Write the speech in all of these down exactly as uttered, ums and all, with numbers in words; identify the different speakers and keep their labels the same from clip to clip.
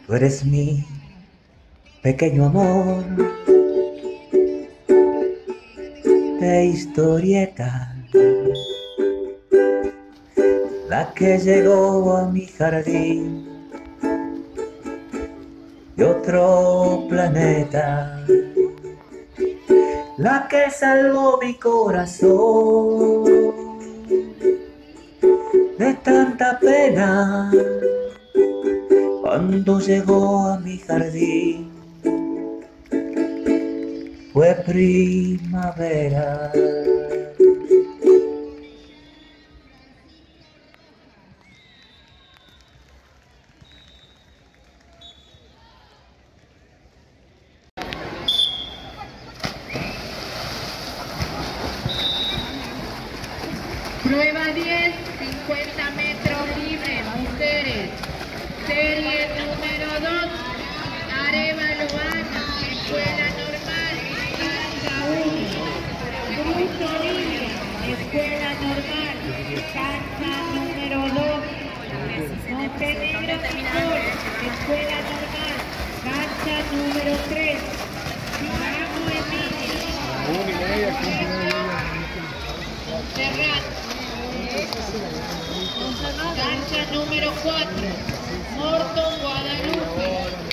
Speaker 1: Tú eres mi pequeño amor de historieta, la que llegó a mi jardín de otro planeta, la que salvó mi corazón de tanta pena cuando llegó a mi jardín. Fue primavera.
Speaker 2: Prueba diez, cincuenta metros libres, mujeres. Serie número dos, Arevalo Ana, Escuela Normal, cancha uno. Grupo Niño, Escuela Normal, cancha número dos. Montenegro Menor, Escuela Normal, cancha número tres. Vamos Emilia. Montserrat. Cancha número cuatro, Morton Guadalupe.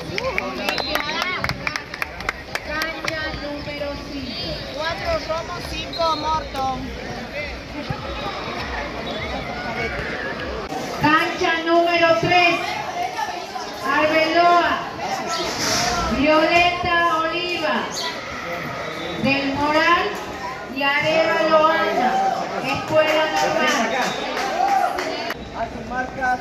Speaker 2: Cancha número cinco.
Speaker 3: cuatro somos, cinco Morton.
Speaker 2: Cancha número tres, Arbeloa. Violeta Oliva. Del Moral y Arevalo Ana, Escuela Normal.
Speaker 3: A sus marcas.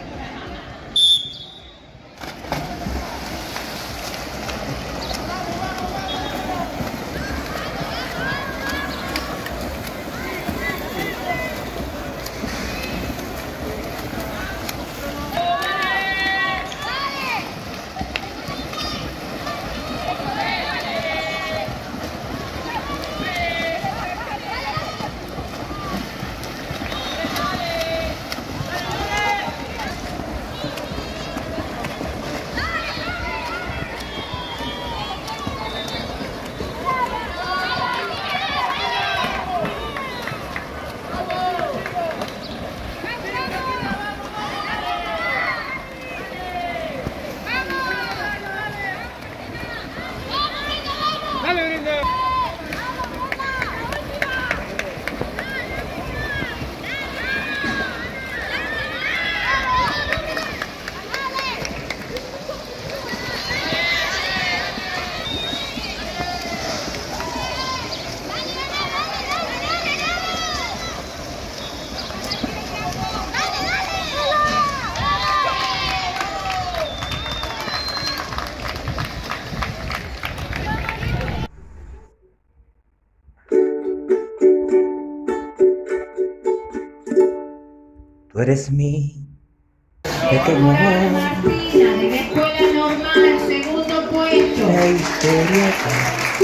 Speaker 1: Tú eres mi pequeño amor
Speaker 2: Martina, de la Escuela Normal, segundo puesto.
Speaker 1: de historieta,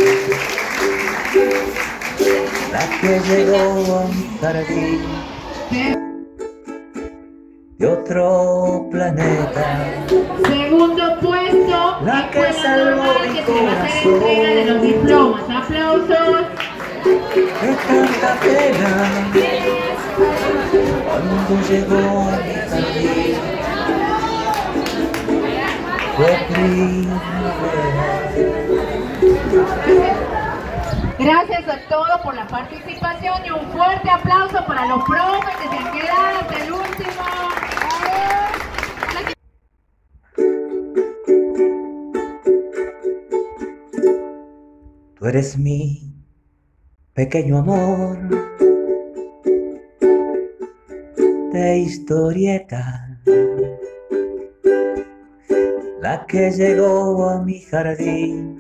Speaker 1: la que llegó a mi jardín de otro planeta,
Speaker 2: Segundo puesto,
Speaker 1: la que
Speaker 2: Escuela
Speaker 1: salvó
Speaker 2: Normal,
Speaker 1: mi
Speaker 2: que se va a hacer
Speaker 1: corazón
Speaker 2: entrega de los diplomas. Aplausos.
Speaker 1: de tanta pena cuando llegó a mi jardín. Fue primavera.
Speaker 2: Gracias a todos por la participación y un fuerte aplauso para los profes que se han quedado hasta el último.
Speaker 1: Tú eres mi pequeño amor de historieta, la que llegó a mi jardín